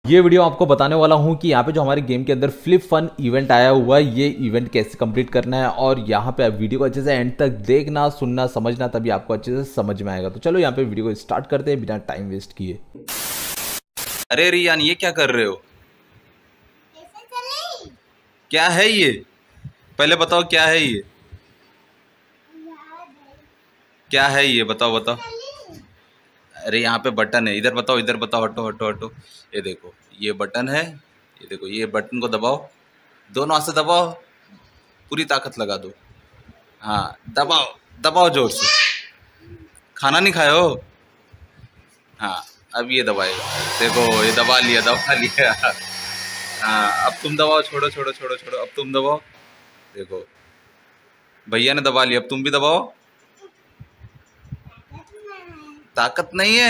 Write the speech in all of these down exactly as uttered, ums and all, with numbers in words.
ये वीडियो आपको बताने वाला हूँ कि यहाँ पे जो हमारे गेम के अंदर फ्लिप फन इवेंट आया हुआ है, ये इवेंट कैसे कंप्लीट करना है। और यहाँ पे आप वीडियो को अच्छे से एंड तक देखना, सुनना, समझना, तभी आपको अच्छे से समझ में आएगा। तो चलो यहाँ पे वीडियो को स्टार्ट करते हैं बिना टाइम वेस्ट किए। अरे रियान, ये क्या कर रहे हो? क्या है ये? पहले बताओ क्या है ये? क्या है ये? बताओ बताओ। अरे यहाँ पे बटन है, इधर बताओ, इधर बताओ। हटो हटो हटो। ये देखो, ये बटन है। ये देखो, ये बटन को दबाओ, दोनों हाथ से दबाओ, पूरी ताकत लगा दो। हाँ, दबाओ दबाओ जोर से। खाना नहीं खाए हो? हाँ, अब ये दबाएगा। देखो, ये दबा लिया, दबा लिया। हाँ, अब तुम दबाओ। छोड़ो छोड़ो छोड़ो छोड़ो, अब तुम दबाओ। देखो, भैया ने दबा लिया, अब तुम भी दबाओ। ताकत नहीं है?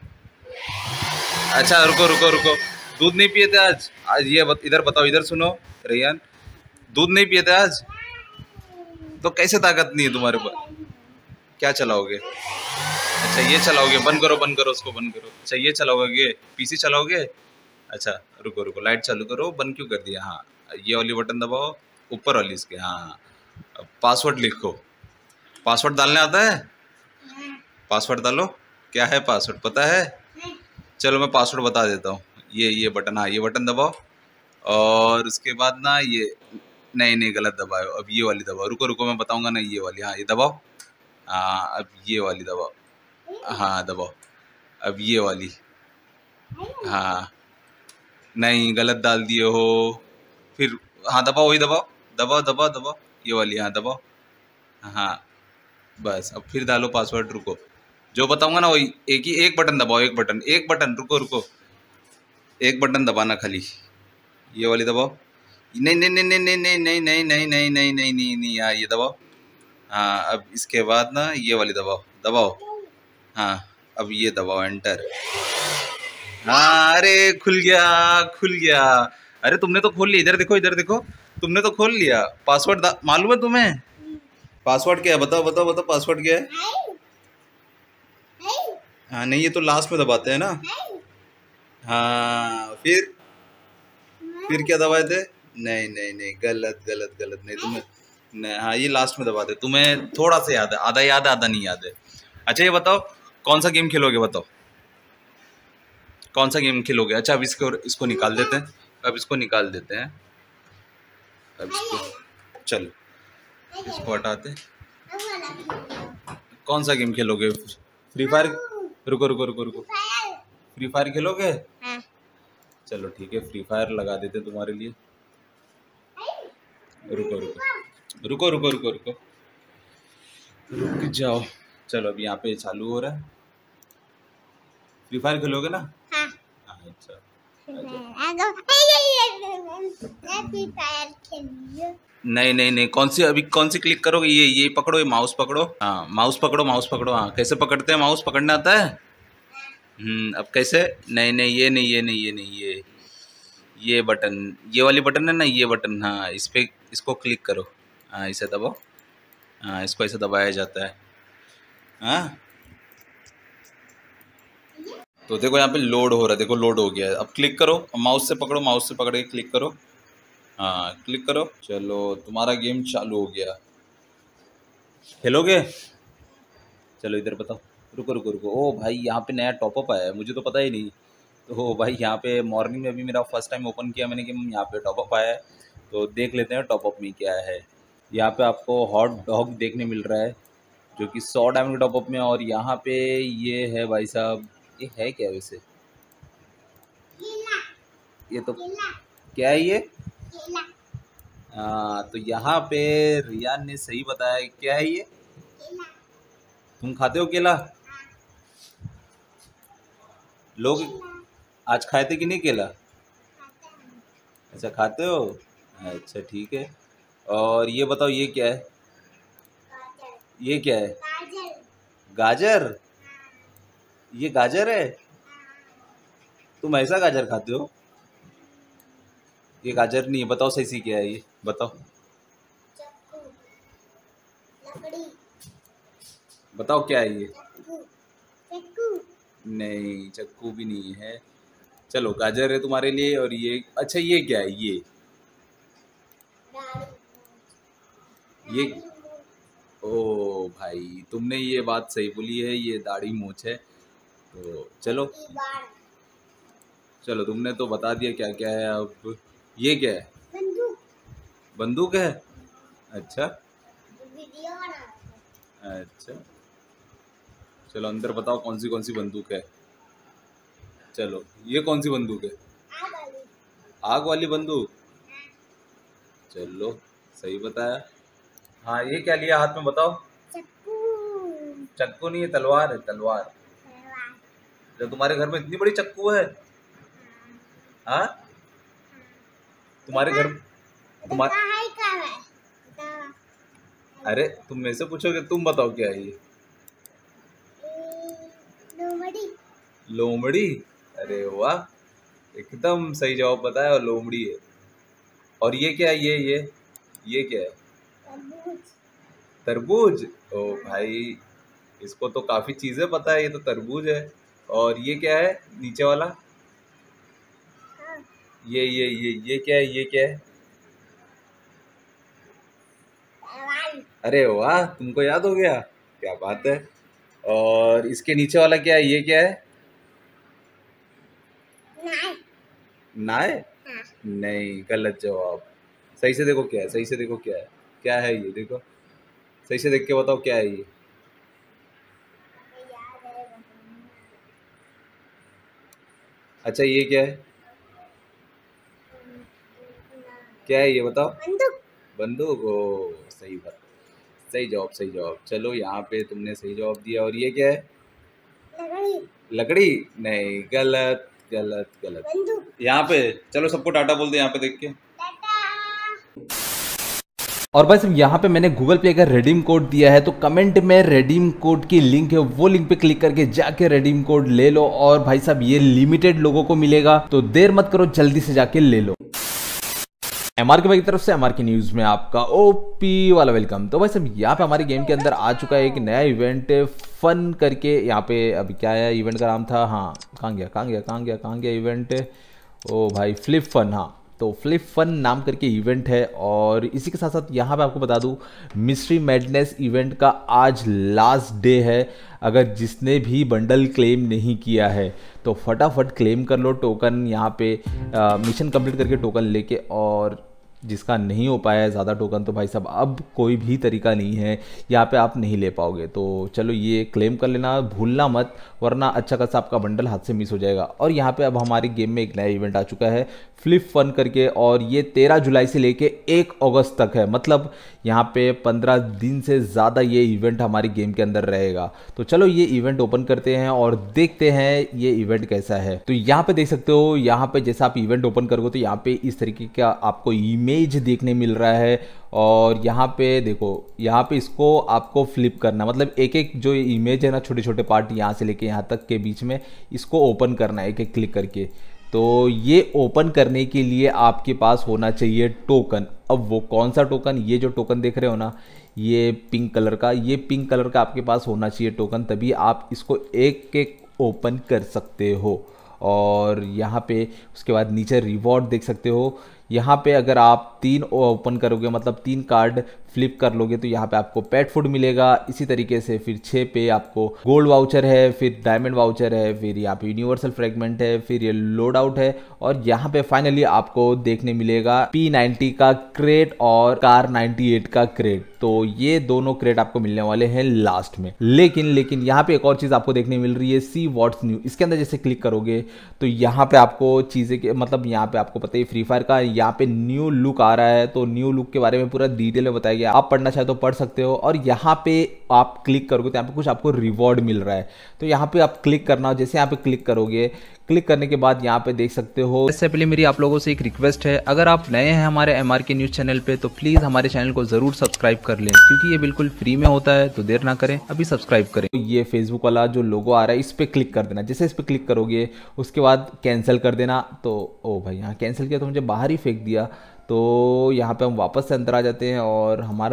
अच्छा, रुको रुको रुको। दूध नहीं पिए थे आज? आज ये बत, इधर बताओ, इधर सुनो। रेयान, दूध नहीं पिए थे आज? तो कैसे ताकत नहीं है तुम्हारे पास? क्या चलाओगे? अच्छा, ये चलाओगे। बंद करो, बंद करो, उसको बंद करो। अच्छा, ये चलाओगे, पीसी चलाओगे? अच्छा, रुको रुको, लाइट चालू करो। बंद क्यों कर दिया? हाँ, ये वाली बटन दबाओ, ऊपर वाली इसके। हाँ, अब पासवर्ड लिखो। पासवर्ड डालने आता है? पासवर्ड डालो। क्या है पासवर्ड, पता है? चलो मैं पासवर्ड बता देता हूँ। ये ये बटन, हाँ, ये बटन दबाओ। और उसके बाद ना ये, नहीं नहीं, गलत दबाओ। अब ये वाली दबाओ। रुको रुको, मैं बताऊंगा ना। ये वाली, हाँ, ये दबाओ। हाँ, अब ये वाली दबाओ। हाँ, दबाओ। अब ये वाली। हाँ, नहीं, गलत डाल दिए हो। फिर, हाँ, दबाओ, वही दबाओ। दबाओ दबाओ दबाओ, ये वाली, हाँ, दबाओ। हाँ, बस, अब फिर डालो पासवर्ड। रुको, जो बताऊंगा ना वही। एक ही एक बटन दबाओ, एक बटन, एक बटन। रुको रुको, एक बटन दबाना खाली। ये वाली दबाओ। नहीं नहीं नहीं नहीं नहीं नहीं नहीं नहीं नहीं नहीं नहीं नहीं नहीं नहीं, हाँ, ये दबाओ। हाँ, अब इसके बाद ना ये वाली दबाओ, दबाओ। हाँ, अब ये दबाओ, एंटर। हाँ, अरे खुल गया, खुल गया। अरे तुमने तो खोल लिया। इधर देखो, इधर देखो, तुमने तो खोल लिया। पासवर्ड मालूम है तुम्हें? पासवर्ड क्या है? बताओ बताओ बताओ, पासवर्ड क्या है? हाँ, नहीं, ये तो लास्ट में दबाते हैं ना। हाँ, फिर फिर क्या दबाए थे? नहीं नहीं नहीं, गलत गलत गलत। नहीं, तुम्हें नहीं, हाँ, ये लास्ट में दबाते। तुम्हें थोड़ा सा याद है, आधा याद है, आधा नहीं याद है। अच्छा, ये बताओ, कौन सा गेम खेलोगे? बताओ, कौन सा गेम खेलोगे? अच्छा, अब इसको इसको निकाल देते हैं। अब इसको निकाल देते हैं। अब इसको, चलो, इसको हटाते हैं। कौन सा गेम खेलोगे? Free Fire? रुको रुको रुको रुको, फ्री फायर खेलोगे? हाँ। चलो ठीक है, फ्री फायर लगा देते हैं तुम्हारे लिए। रुको रुको रुको रुको रुको रुको, रुक जाओ। चलो, अब यहाँ पे चालू हो रहा है। फ्री फायर खेलोगे ना? हाँ। अच्छा, नहीं नहीं नहीं, कौन सी, अभी कौन सी क्लिक करोगे? ये ये पकड़ो, ये माउस पकड़ो। हाँ, माउस पकड़ो, माउस पकड़ो। हाँ, कैसे पकड़ते हैं? माउस पकड़ना आता है? हम्म, अब कैसे? नहीं नहीं, ये नहीं, ये नहीं, ये नहीं, ये ये बटन, ये वाली बटन है ना, ये बटन। हाँ, इस पे, इसको क्लिक करो। हाँ, इसे दबाओ। हाँ, इसको ऐसे दबाया जाता है। हाँ, तो देखो, यहाँ पे लोड हो रहा है। देखो, लोड हो गया है। अब क्लिक करो, माउस से पकड़ो, माउस से पकड़ के क्लिक करो। हाँ, क्लिक करो। चलो, तुम्हारा गेम चालू हो गया। खेलोगे? चलो, इधर बताओ। रुको रुको रुको, ओ भाई, यहाँ पे नया टॉपअप आया है, मुझे तो पता ही नहीं। तो भाई, यहाँ पे मॉर्निंग में अभी मेरा फर्स्ट टाइम ओपन किया मैंने कि यहाँ पे टॉपअप आया है। तो देख लेते हैं टॉपअप में क्या है। यहाँ पे आपको हॉट डॉग देखने मिल रहा है, जो कि सौ डायमंड टॉपअप में। और यहाँ पे ये है भाई साहब, ये है क्या वैसे? ये तो क्या है ये? हाँ, तो यहाँ पे रियान ने सही बताया। क्या है ये? तुम खाते हो केला? लोग आज खाए थे कि नहीं केला? अच्छा, खाते हो? अच्छा, ठीक है। और ये बताओ, ये क्या है? ये क्या है? गाजर? ये गाजर है? तुम ऐसा गाजर खाते हो? ये गाजर नहीं है। बताओ सही सी क्या है ये? बताओ बताओ क्या है ये? नहीं, चक्कू भी नहीं है। चलो गाजर है तुम्हारे लिए। और ये अच्छा ये क्या है? ये ये ओ भाई तुमने ये बात सही बोली है, ये दाढ़ी मूछ है। तो चलो चलो तुमने तो बता दिया क्या क्या है। अब ये क्या है? बंदूक। बंदूक है? अच्छा अच्छा चलो अंदर बताओ कौन सी कौन सी बंदूक है। चलो ये कौन सी बंदूक है? आग वाली। आग वाली बंदूक। चलो सही बताया। हाँ ये क्या लिया हाथ में बताओ? चक्कू। चक्कू नहीं है, तलवार है, तलवार। जो तुम्हारे घर में इतनी बड़ी चक्कू है? हाँ तुम्हारे घर तुम्हारे अरे तुम मेरे से पूछोगे, तुम बताओ क्या है ये? लोमड़ी। लोमड़ी? अरे वाह एकदम सही जवाब बताया, और लोमड़ी है। और ये क्या है? ये ये ये क्या है? तरबूज। तरबूज? ओ भाई इसको तो काफी चीजें पता है, ये तो तरबूज है। और ये क्या है नीचे वाला? ये ये ये ये क्या है? ये क्या है? अरे वाह तुमको याद हो गया, क्या बात है। और इसके नीचे वाला क्या है? ये क्या है? नाय। नाय? हाँ। नहीं, गलत जवाब। सही से देखो क्या है, सही से देखो क्या है, क्या है ये? देखो सही से देख के बताओ क्या है ये? अच्छा ये क्या है? क्या है ये बताओ? बंदूक। बंदूक? ओ सही बात, सही जवाब, सही जवाब। चलो यहाँ पे तुमने सही जवाब दिया। और ये क्या है? लकड़ी। लकड़ी? नहीं, गलत गलत गलत। बंदूक। यहाँ पे चलो सबको टाटा बोल दे यहाँ पे देख के। और भाई सब यहाँ पे मैंने गूगल पे का रेडीम कोड दिया है, तो कमेंट में रेडीम कोड की लिंक है, वो लिंक पे क्लिक करके जाके रेडीम कोड ले लो। और भाई साहब ये लिमिटेड लोगों को मिलेगा, तो देर मत करो, जल्दी से जाके ले लो। एमआर के भाई की तरफ से एमआर की न्यूज में आपका ओपी वाला वेलकम। तो भाई सब यहाँ पे हमारे गेम के अंदर आ चुका है एक नया इवेंट फन करके। यहाँ पे अभी क्या है इवेंट का नाम था, हाँ कहाँ गया कहाँ गया कहाँ गया कहाँ गया इवेंट? ओ भाई फ्लिप फन, हाँ तो फ्लिप फन नाम करके इवेंट है। और इसी के साथ साथ यहाँ पे आपको बता दूँ मिस्ट्री मैडनेस इवेंट का आज लास्ट डे है। अगर जिसने भी बंडल क्लेम नहीं किया है तो फटाफट क्लेम कर लो टोकन यहाँ पे, आ, मिशन कंप्लीट करके टोकन लेके। और जिसका नहीं हो पाया है ज़्यादा टोकन, तो भाई साहब अब कोई भी तरीका नहीं है, यहाँ पे आप नहीं ले पाओगे। तो चलो ये क्लेम कर लेना, भूलना मत, वरना अच्छा खासा आपका बंडल हाथ से मिस हो जाएगा। और यहाँ पे अब हमारे गेम में एक नया इवेंट आ चुका है फ्लिप फन करके, और ये तेरह जुलाई से लेके एक अगस्त तक है। मतलब यहाँ पे पंद्रह दिन से ज़्यादा ये इवेंट हमारी गेम के अंदर रहेगा। तो चलो ये इवेंट ओपन करते हैं और देखते हैं ये इवेंट कैसा है। तो यहाँ पे देख सकते हो, यहाँ पे जैसा आप इवेंट ओपन करोगे तो यहाँ पे इस तरीके का आपको इमेज देखने मिल रहा है। और यहाँ पे देखो, यहाँ पे इसको आपको फ्लिप करना, मतलब एक एक जो इमेज है ना, छोटे छोटे पार्ट यहाँ से लेके यहाँ तक के बीच में, इसको ओपन करना है एक एक क्लिक करके। तो ये ओपन करने के लिए आपके पास होना चाहिए टोकन। अब वो कौन सा टोकन? ये जो टोकन देख रहे हो ना, ये पिंक कलर का, ये पिंक कलर का आपके पास होना चाहिए टोकन, तभी आप इसको एक एक ओपन कर सकते हो। और यहाँ पे उसके बाद नीचे रिवॉर्ड देख सकते हो। यहाँ पे अगर आप तीन ओपन करोगे, मतलब तीन कार्ड फ्लिप कर लोगे, तो यहाँ पे आपको पेट फूड मिलेगा। इसी तरीके से फिर छः पे आपको गोल्ड वाउचर है, फिर डायमंड वाउचर है, फिर यहाँ पे यूनिवर्सल फ्रेगमेंट है, फिर ये लोड आउट है। और यहाँ पे फाइनली आपको देखने मिलेगा पी नाइंटी का क्रेट और कार नाइंटी एट का क्रेट। तो ये दोनों क्रेट आपको मिलने वाले हैं लास्ट में। लेकिन लेकिन यहाँ पे एक और चीज़ आपको देखने मिल रही है, सी व्हाट्स न्यू। इसके अंदर जैसे क्लिक करोगे तो यहाँ पे आपको चीज़ें के मतलब यहाँ पे आपको पता ही फ्री फायर का यहाँ पे न्यू लुक आ रहा है। तो न्यू लुक के बारे में पूरा डिटेल में बताया गया, आप पढ़ना चाहे तो पढ़ सकते हो। और यहाँ पे आप क्लिक करोगे तो यहाँ पे कुछ आपको रिवॉर्ड मिल रहा है, तो यहाँ पे आप क्लिक करना। जैसे यहाँ पे क्लिक करोगे, क्लिक करने के बाद यहाँ पे देख सकते हो। इससे पहले मेरी आप लोगों से एक रिक्वेस्ट है, अगर आप नए हैं हमारे एमआर के न्यूज़ चैनल पे तो प्लीज़ हमारे चैनल को ज़रूर सब्सक्राइब कर लें, क्योंकि ये बिल्कुल फ्री में होता है। तो देर ना करें, अभी सब्सक्राइब करें। तो ये फेसबुक वाला जो लोगो आ रहा है, इस पर क्लिक कर देना। जैसे इस पर क्लिक करोगे उसके बाद कैंसिल कर देना। तो ओ भाई यहाँ कैंसिल किया तो मुझे बाहर ही फेंक दिया। तो यहाँ पे हम वापस से अंदर आ जाते हैं और हमारा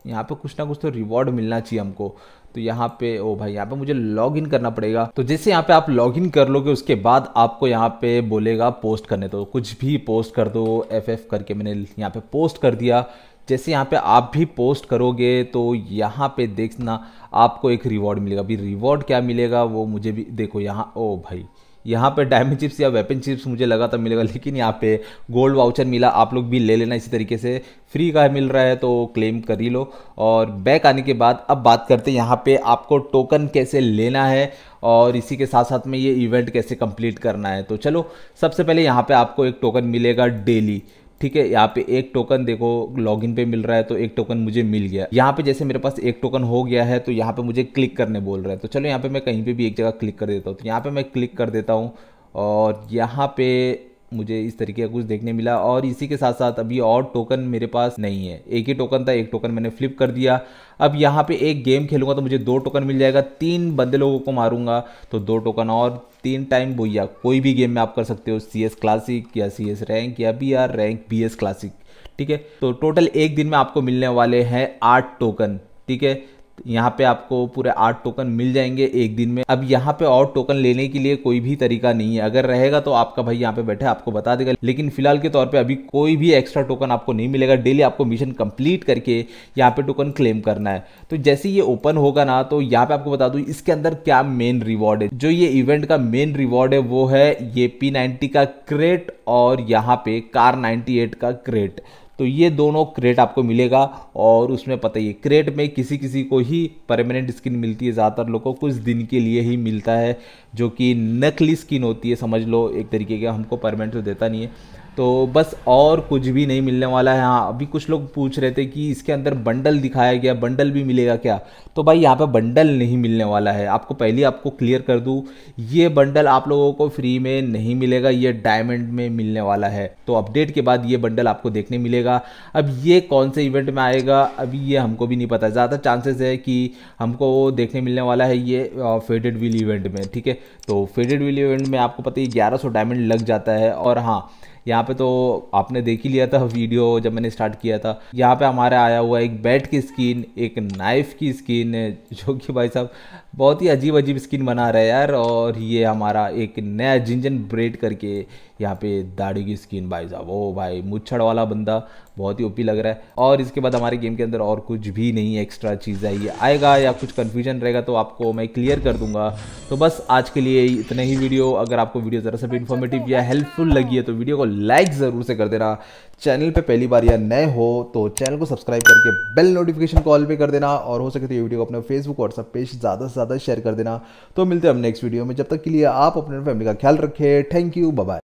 यहाँ पे कुछ ना कुछ तो रिवॉर्ड मिलना चाहिए हमको। तो यहाँ पे ओ भाई यहाँ पे मुझे लॉग इन करना पड़ेगा। तो जैसे यहाँ पे आप लॉग इन कर लोगे उसके बाद आपको यहाँ पे बोलेगा पोस्ट करने, तो कुछ भी पोस्ट कर दो। एफ एफ करके मैंने यहाँ पे पोस्ट कर दिया। जैसे यहाँ पे आप भी पोस्ट करोगे तो यहाँ पे देखना आपको एक रिवॉर्ड मिलेगा। अभी रिवॉर्ड क्या मिलेगा वो मुझे भी देखो यहाँ, ओ भाई यहाँ पे डायमंड चिप्स या वेपन चिप्स मुझे लगा था मिलेगा, लेकिन यहाँ पे गोल्ड वाउचर मिला। आप लोग भी ले लेना इसी तरीके से, फ्री का मिल रहा है तो क्लेम कर ही लो। और बैक आने के बाद अब बात करते हैं यहाँ पे आपको टोकन कैसे लेना है और इसी के साथ साथ में ये इवेंट कैसे कंप्लीट करना है। तो चलो सबसे पहले यहाँ पे आपको एक टोकन मिलेगा डेली, ठीक है। यहाँ पे एक टोकन देखो लॉगिन पे मिल रहा है, तो एक टोकन मुझे मिल गया। यहाँ पे जैसे मेरे पास एक टोकन हो गया है तो यहाँ पे मुझे क्लिक करने बोल रहा है। तो चलो यहाँ पे मैं कहीं पे भी एक जगह क्लिक कर देता हूँ। तो यहाँ पे मैं क्लिक कर देता हूँ और यहाँ पे मुझे इस तरीके का कुछ देखने मिला। और इसी के साथ साथ अभी और टोकन मेरे पास नहीं है, एक ही टोकन था, एक टोकन मैंने फ्लिप कर दिया। अब यहाँ पे एक गेम खेलूंगा तो मुझे दो टोकन मिल जाएगा। तीन बंदे लोगों को मारूंगा तो दो टोकन और तीन टाइम बोया। कोई भी गेम में आप कर सकते हो, सी एस क्लासिक या सी एस रैंक या B R rank B S classic, ठीक है। तो टोटल एक दिन में आपको मिलने वाले हैं आठ टोकन, ठीक है। यहाँ पे आपको पूरे आठ टोकन मिल जाएंगे एक दिन में। अब यहाँ पे और टोकन लेने के लिए कोई भी तरीका नहीं है, अगर रहेगा तो आपका भाई यहाँ पे बैठे आपको बता देगा, लेकिन फिलहाल के तौर पे अभी कोई भी एक्स्ट्रा टोकन आपको नहीं मिलेगा। डेली आपको मिशन कंप्लीट करके यहाँ पे टोकन क्लेम करना है। तो जैसे ये ओपन होगा ना तो यहाँ पे आपको बता दूं इसके अंदर क्या मेन रिवॉर्ड है। जो ये इवेंट का मेन रिवॉर्ड है वो है ये पी नाइंटी का क्रेट और यहाँ पे कार नाइंटी एट का क्रेट। तो ये दोनों क्रेट आपको मिलेगा और उसमें पता ही है क्रेट में किसी किसी को ही परमानेंट स्किन मिलती है, ज़्यादातर लोगों को कुछ दिन के लिए ही मिलता है, जो कि नकली स्किन होती है, समझ लो एक तरीके का, हमको परमानेंट तो देता नहीं है। तो बस और कुछ भी नहीं मिलने वाला है। हाँ अभी कुछ लोग पूछ रहे थे कि इसके अंदर बंडल दिखाया गया, बंडल भी मिलेगा क्या? तो भाई यहाँ पे बंडल नहीं मिलने वाला है। आपको पहले आपको क्लियर कर दूँ, ये बंडल आप लोगों को फ्री में नहीं मिलेगा, ये डायमंड में मिलने वाला है। तो अपडेट के बाद ये बंडल आपको देखने मिलेगा। अब ये कौन से इवेंट में आएगा अभी ये हमको भी नहीं पता, ज़्यादा चांसेस है कि हमको देखने मिलने वाला है ये फेडेड व्हील इवेंट में, ठीक है। तो फेडेड व्हील इवेंट में आपको पता है ग्यारह सौ डायमंड लग जाता है। और हाँ यहाँ पे तो आपने देख ही लिया था वीडियो जब मैंने स्टार्ट किया था, यहाँ पे हमारा आया हुआ एक बैट की स्किन, एक नाइफ की स्किन, जो कि भाई साहब बहुत ही अजीब अजीब स्किन बना रहा है यार। और ये हमारा एक नया जिंजन ब्रेड करके यहाँ पे दाढ़ी की स्किन, भाई साहब ओ भाई मुच्छड़ वाला बंदा बहुत ही ओपी लग रहा है। और इसके बाद हमारे गेम के अंदर और कुछ भी नहीं एक्स्ट्रा चीज़ है, ये आएगा या कुछ कन्फ्यूजन रहेगा तो आपको मैं क्लियर कर दूंगा। तो बस आज के लिए इतना ही वीडियो। अगर आपको वीडियो ज़रा सा भी इन्फॉर्मेटिव या हेल्पफुल लगी है तो वीडियो को लाइक ज़रूर से कर देना। चैनल पे पहली बार या नए हो तो चैनल को सब्सक्राइब करके बेल नोटिफिकेशन कॉल पे कर देना, और हो सके तो ये वीडियो को अपने फेसबुक व्हाट्सएप पेज ज़्यादा से ज़्यादा शेयर कर देना। तो मिलते हैं हम नेक्स्ट वीडियो में, जब तक के लिए आप अपने फैमिली का ख्याल रखें। Thank you, bye bye.